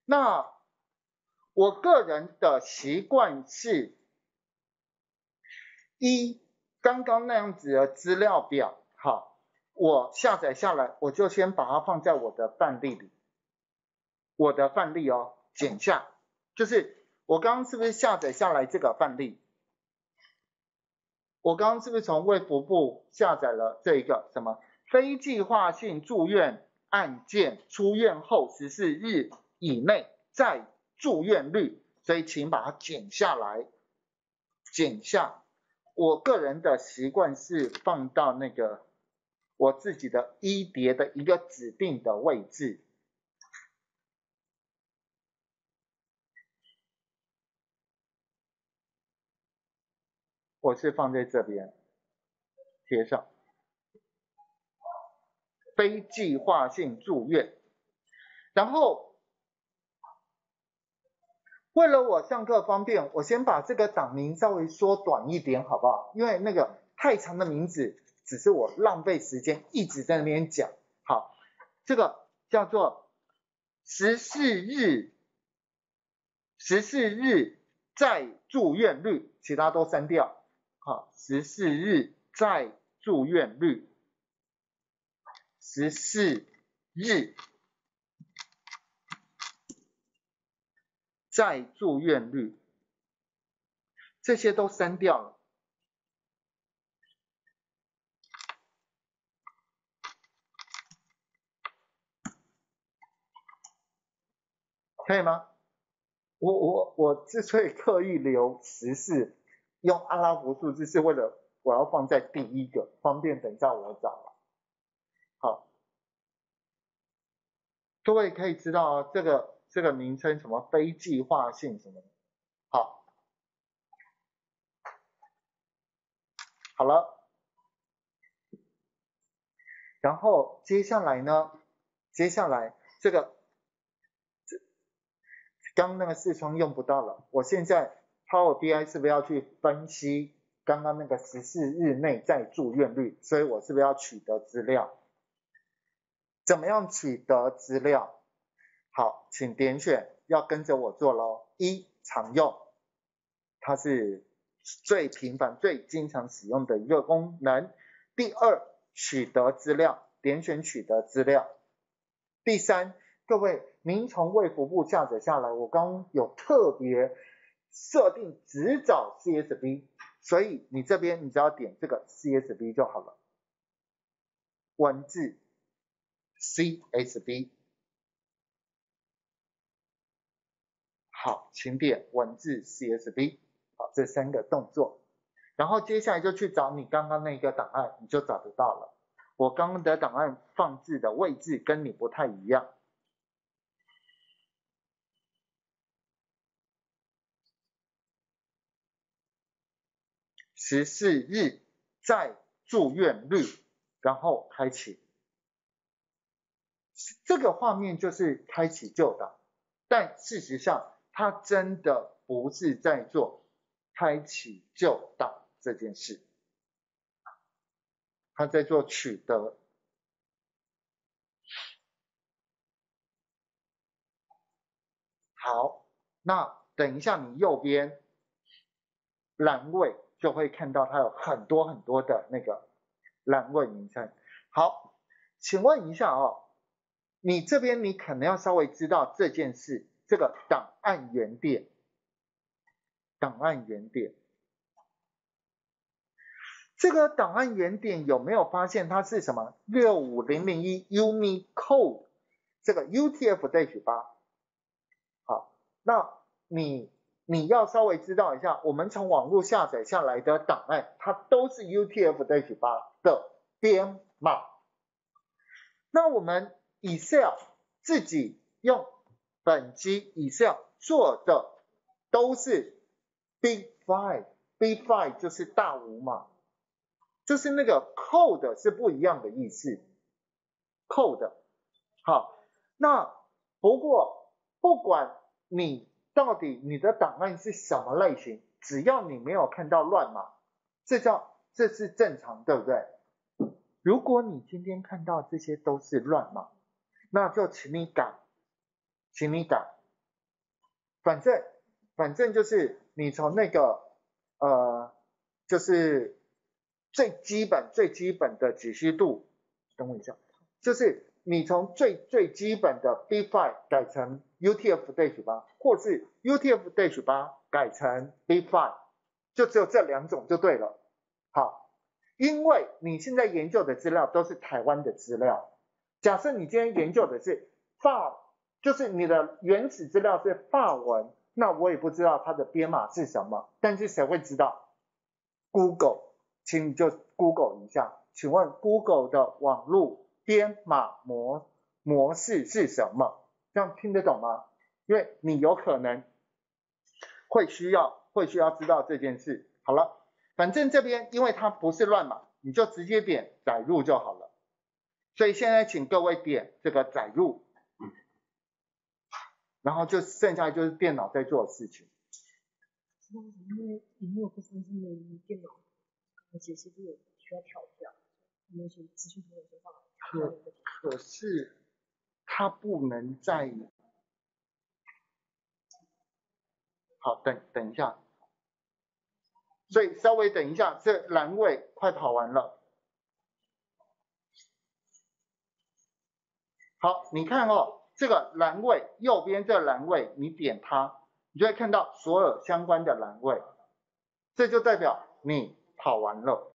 那我个人的习惯是，刚刚那样子的资料表，好，我下载下来，我就先把它放在我的范例里，我的范例哦，剪下，就是我刚刚是不是下载下来这个范例？我刚刚是不是从卫福部下载了这一个什么非计划性住院案件出院后14日以内再住院率，所以请把它剪下来，剪下。我个人的习惯是放到那个我自己的一叠的一个指定的位置。我是放在这边贴上，非计划性住院，然后为了我上课方便，我先把这个档名稍微缩短一点，好不好？因为那个太长的名字，只是我浪费时间一直在那边讲。好，这个叫做14日再住院率，其他都删掉。好，14日再住院率，14日再住院率，这些都删掉了。可以吗？我之所以刻意留14，用阿拉伯数字是为了我要放在第一个，方便等一下我找了。好，各位可以知道啊，这个名称什么非计划性什么的。好，好了，然后接下来呢？接下来这个刚那个视窗用不到了，我现在 Power BI 是不是要去分析刚刚那个14日内再住院率？所以我是不是要取得资料？怎么样取得资料？好，请点选，要跟着我做咯。常用，它是最频繁、最经常使用的一个功能。第二，取得资料，点选取得资料。第三，各位，您从卫福部下载下来，我刚刚有特别设定只找 CSV， 所以你这边你只要点这个 CSV 就好了。文字 CSV。好，请点文字 CSV。好，这3个动作，然后接下来就去找你刚刚那个档案，你就找得到了。我刚刚的档案放置的位置跟你不太一样。14日再住院率，然后开启。这个画面就是开启旧档，但事实上它真的不是在做开启旧档这件事，它在做取得。好，那等一下你右边栏位就会看到它有很多很多的那个栏位名称。好，请问一下哦，你这边你可能要稍微知道这件事，这个档案原点，这个档案原点有没有发现它是什么65001 Unicode 这个 UTF-8？ 好，那你要稍微知道一下，我们从网络下载下来的档案，它都是 UTF-8 的编码。那我们 Excel 自己用本机 Excel 做的都是 Big Five，Big Five 就是大5码，就是那个 code 是不一样的意思 ，code。好，那不过不管你到底你的档案是什么类型，只要你没有看到乱码，这是正常，对不对？如果你今天看到这些都是乱码，那就请你改， 反正就是你从那个就是最基本的解析度，等我一下，就是你从最基本的 B5 改成 UTF-8，或是 UTF-8 改成 B5， 就只有这2种就对了。好，因为你现在研究的资料都是台湾的资料，假设你今天研究的是就是你的原始资料是法文，那我也不知道它的编码是什么，但是谁会知道 ？Google， 请你就 Google 一下，请问 Google 的网络编码模式是什么？这样听得懂吗？因为你有可能会需要知道这件事。好了，反正这边因为它不是乱码，你就直接点载入就好了。所以现在请各位点这个载入，然后就剩下就是电脑在做的事情。 因为荧幕不方便，电脑解析度需要调掉，我们请资讯同学上来。 可是它不能在，好，等一下，所以稍微等一下，这栏位快跑完了。好，你看哦，这个栏位右边这栏位，你点它，你就会看到所有相关的栏位，这就代表你跑完了。